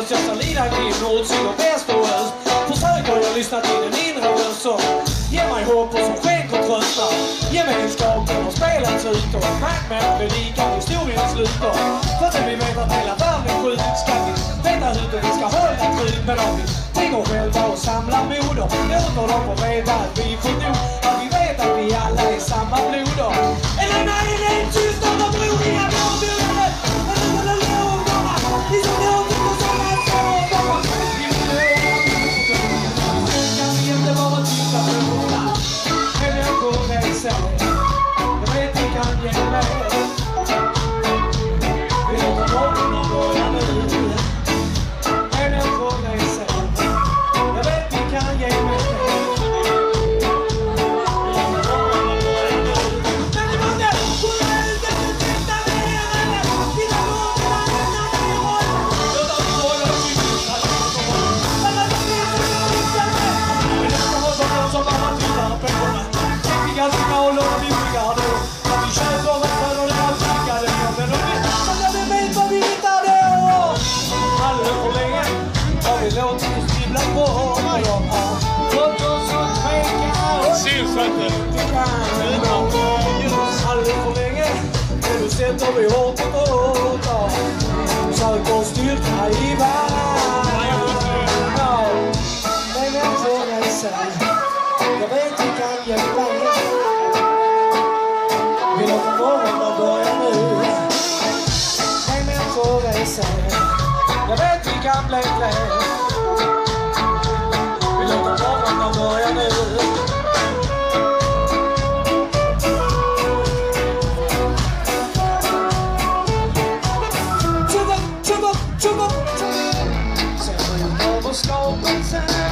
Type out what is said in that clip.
röst. Jag ska lida i nord, syd och väst och öst. Försöker jag lyssna till den inre röst som ger mig hopp och som skänker tröstar. Ge mig kunskapen och spelets ut och märk med en predikan historiens sluter. För att vi vet att hela världen är sjuk ska vi veta hur vi ska hålla tryck. Men om vi tänker själva och samlar mod och låter dem få veta att vi får nog. Att vi vet att vi alla är samma blod. Eller nej, det är tyst om de bror inga blåbjudare. Eller lågorna, vi som låter på sådana sådana. Kan vi inte bara titta på våra människor med sig. Jag vet vi kan ge mig. Vi låter morgonen börja nu. Människor med sig. Jag vet vi kan ge mig. Aldrig för länge nu sätter vi hårt och hårt. Söker styrka i världen. Men jag frågar sig, jag vet vi kan hjälpa er. Vi låter morgonen börja nu. Men jag frågar sig, jag vet vi kan bli fler. Vi låter morgonen börja nu. Skapelsen